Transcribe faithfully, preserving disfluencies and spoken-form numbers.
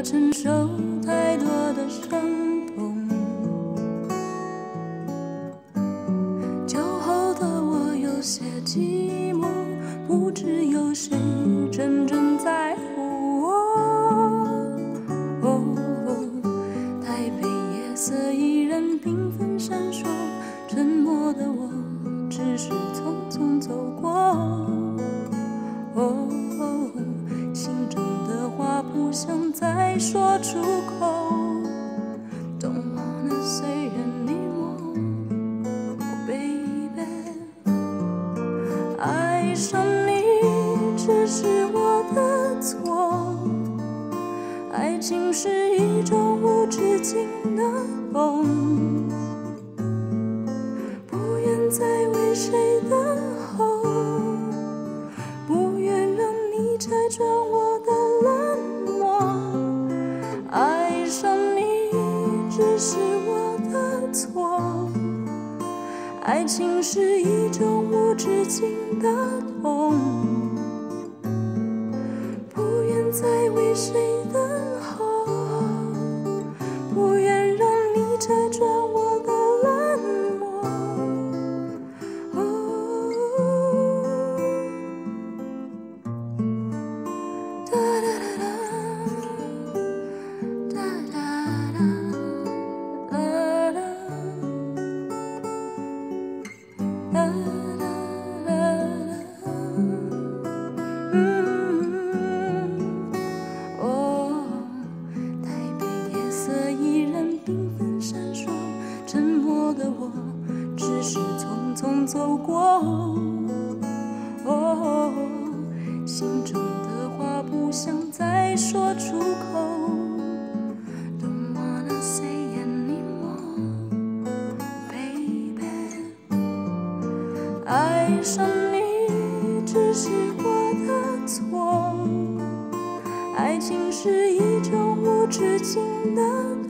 怕承受太多的伤痛。酒后的我有些寂寞，不知有谁真正在乎我。哦，台北夜色依然缤纷闪烁，沉默的我只是匆匆走过。哦，心中的话不想再说出口。Don't wanna say anymore, oh baby。爱上你只是我的错，爱情是一种无止境的痛，不愿再为谁等候，不愿让你拆穿我的冷漠。爱上你只是我的错，爱情是一种无止境的痛，不愿再为谁等候，不愿让你拆穿我的冷漠。哒哒哒哒，哒哒哒，哒哒。哦，台北夜色依然缤纷闪烁，沉默的我只是匆匆走过。哦，心中的话不想再说出口。Don't wanna say anymore, baby。爱上你只是我的错，爱情是一种无止境的